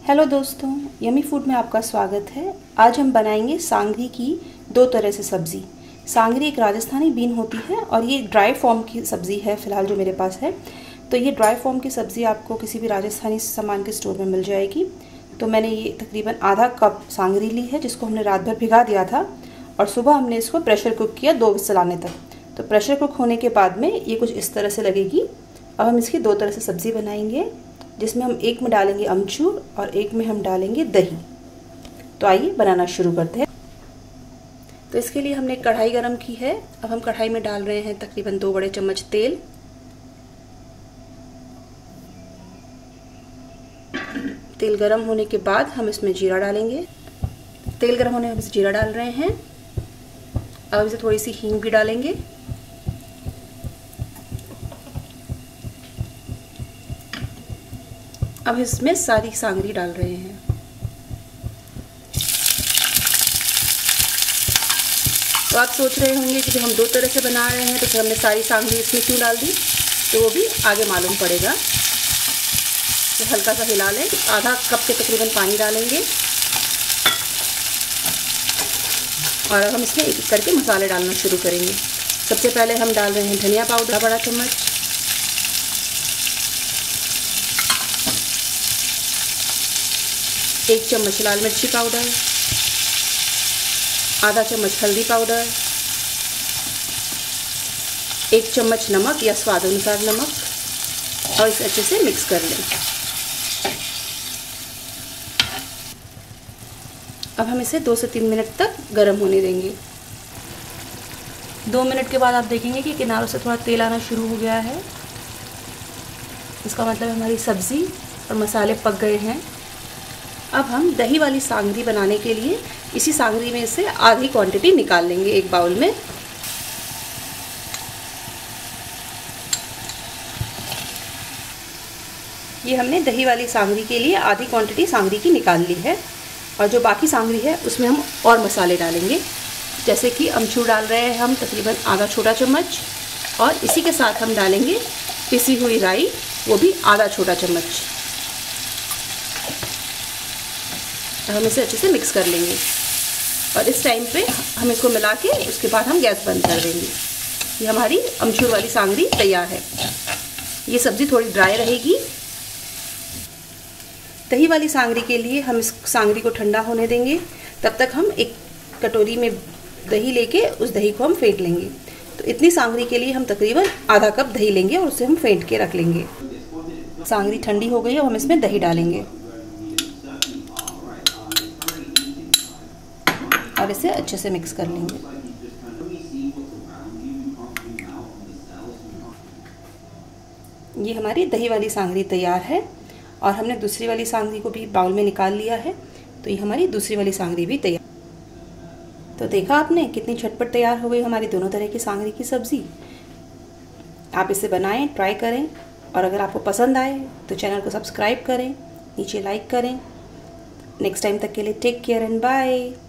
Hello दोस्तों, yummy food में आपका स्वागत है। आज हम बनाएंगे सांगरी की दो तरह से सब्ज़ी। सांगरी एक राजस्थानी बीन होती है और ये ड्राई फॉर्म की सब्ज़ी है फ़िलहाल जो मेरे पास है। तो ये ड्राई फॉर्म की सब्ज़ी आपको किसी भी राजस्थानी सामान के स्टोर में मिल जाएगी। तो मैंने ये तकरीबन आधा कप सांगरी ली है जिसको हमने रात भर भिगा दिया था और सुबह हमने इसको प्रेशर कुक किया 2 विसल आने तक। तो प्रेशर कुक होने के बाद में ये कुछ इस तरह से लगेगी। अब हम इसकी दो तरह से सब्ज़ी बनाएंगे जिसमें हम एक में डालेंगे अमचूर और एक में हम डालेंगे दही। तो आइए बनाना शुरू करते हैं। तो इसके लिए हमने कढ़ाई गरम की है। अब हम कढ़ाई में डाल रहे हैं तकरीबन 2 बड़े चम्मच तेल। तेल गरम होने के बाद हम इसमें जीरा डालेंगे। तेल गरम होने में हम जीरा डाल रहे हैं। अब इसे थोड़ी सी हींग भी डालेंगे। अब इसमें सारी सांगरी डाल रहे हैं। तो आप सोच रहे होंगे कि हम दो तरह से बना रहे हैं तो फिर हमने सारी सांगरी इसमें क्यों डाल दी। तो वो भी आगे मालूम पड़ेगा। तो हल्का सा हिला लें। आधा कप के तकरीबन पानी डालेंगे और अब हम इसमें एक एक करके मसाले डालना शुरू करेंगे। सबसे पहले हम डाल रहे हैं धनिया पाउडर बड़ा चम्मच, एक चम्मच लाल मिर्ची पाउडर, आधा चम्मच हल्दी पाउडर, एक चम्मच नमक या स्वाद अनुसार नमक और इसे अच्छे से मिक्स कर लें। अब हम इसे 2 से 3 मिनट तक गर्म होने देंगे। 2 मिनट के बाद आप देखेंगे कि किनारों से थोड़ा तेल आना शुरू हो गया है। इसका मतलब हमारी सब्ज़ी और मसाले पक गए हैं। अब हम दही वाली सांगरी बनाने के लिए इसी सांगरी में से आधी क्वांटिटी निकाल लेंगे एक बाउल में। ये हमने दही वाली सांगरी के लिए आधी क्वांटिटी सांगरी की निकाल ली है और जो बाकी सांगरी है उसमें हम और मसाले डालेंगे। जैसे कि अमचूर डाल रहे हैं हम तकरीबन आधा छोटा चम्मच और इसी के साथ हम डालेंगे पिसी हुई राई, वो भी आधा छोटा चम्मच। हम इसे अच्छे से मिक्स कर लेंगे और इस टाइम पे हम इसको मिला के उसके बाद हम गैस बंद कर देंगे। ये हमारी अमचूर वाली सांगरी तैयार है। ये सब्ज़ी थोड़ी ड्राई रहेगी। दही वाली सांगरी के लिए हम इस सांगरी को ठंडा होने देंगे। तब तक हम एक कटोरी में दही लेके उस दही को हम फेंट लेंगे। तो इतनी सांगरी के लिए हम तकरीबन आधा कप दही लेंगे और उसे हम फेंट के रख लेंगे। सांगरी ठंडी हो गई है, हम इसमें दही डालेंगे और इसे अच्छे से मिक्स कर लेंगे। ये हमारी दही वाली सांगरी तैयार है और हमने दूसरी वाली सांगरी को भी बाउल में निकाल लिया है। तो ये हमारी दूसरी वाली सांगरी भी तैयार। तो देखा आपने कितनी झटपट तैयार हो गई हमारी दोनों तरह की सांगरी की सब्ज़ी। आप इसे बनाएं, ट्राई करें और अगर आपको पसंद आए तो चैनल को सब्सक्राइब करें, नीचे लाइक करें। नेक्स्ट टाइम तक के लिए टेक केयर एंड बाय।